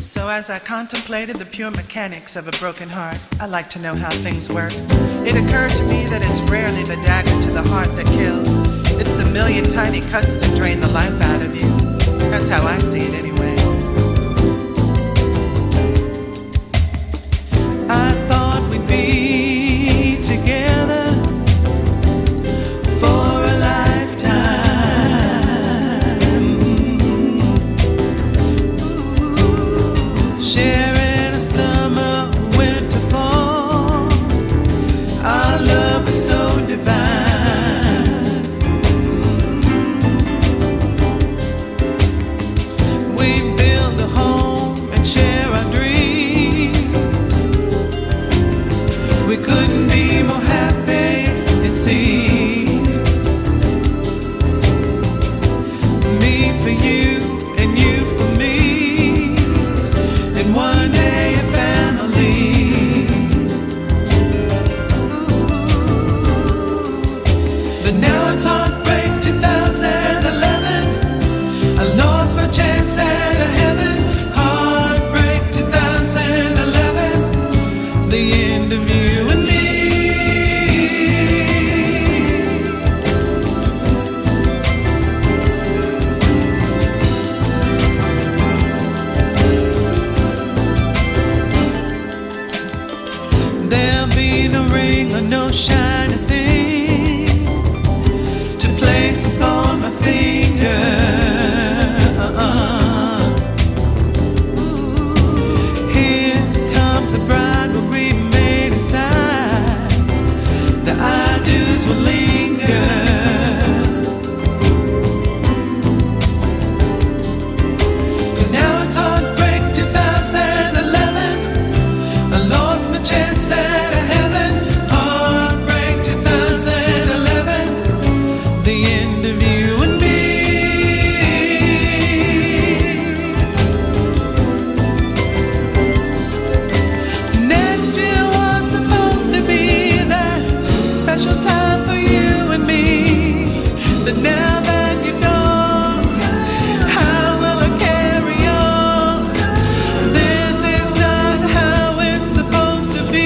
So as I contemplated the pure mechanics of a broken heart, I like to know how things work. It occurred to me that it's rarely the dagger to the heart that kills. It's the million tiny cuts that drain the life out of you. That's how I see it anyway. I thought we'd be together for a lifetime. Sharing a summer, winter, fall. Our love is so divine. We build a home and share our dreams. We couldn't be more happy, it seems. Me for you and you for me. And one day a family. But now it's Heartbreak 2011. I lost my chance at a heaven. Heartbreak 2011. The end of you and me. There'll be no ring or no shiny thing to place upon my finger. Here comes the bride will remain inside. The I do's will linger. 'Cause now it's Heartbreak 2011. I lost my chance at a heaven. Heartbreak 2011. The end of you and me. Next year was supposed to be that special time for you and me. But now that you're gone, how will I carry on? This is not how it's supposed to be.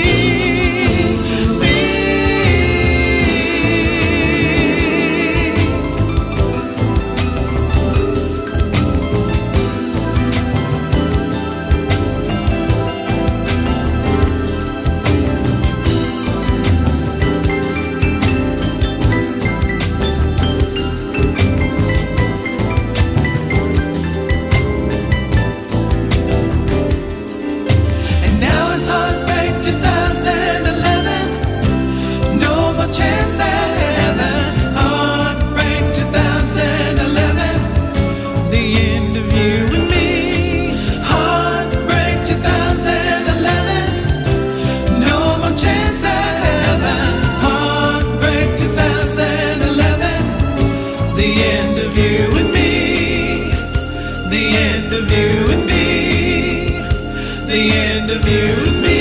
And now it's Heartbreak 2011. No more chance at heaven. Heartbreak 2011. The end of you and me. Heartbreak 2011. No more chance at heaven. Heartbreak 2011. The end of you and me. The end of you and me. The end of you and me.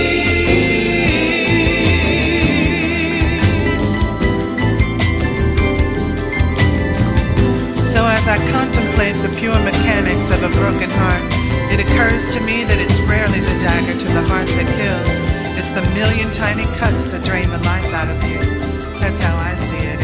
So as I contemplate the pure mechanics of a broken heart, it occurs to me that it's rarely the dagger to the heart that kills. It's the million tiny cuts that drain the life out of you. That's how I see it.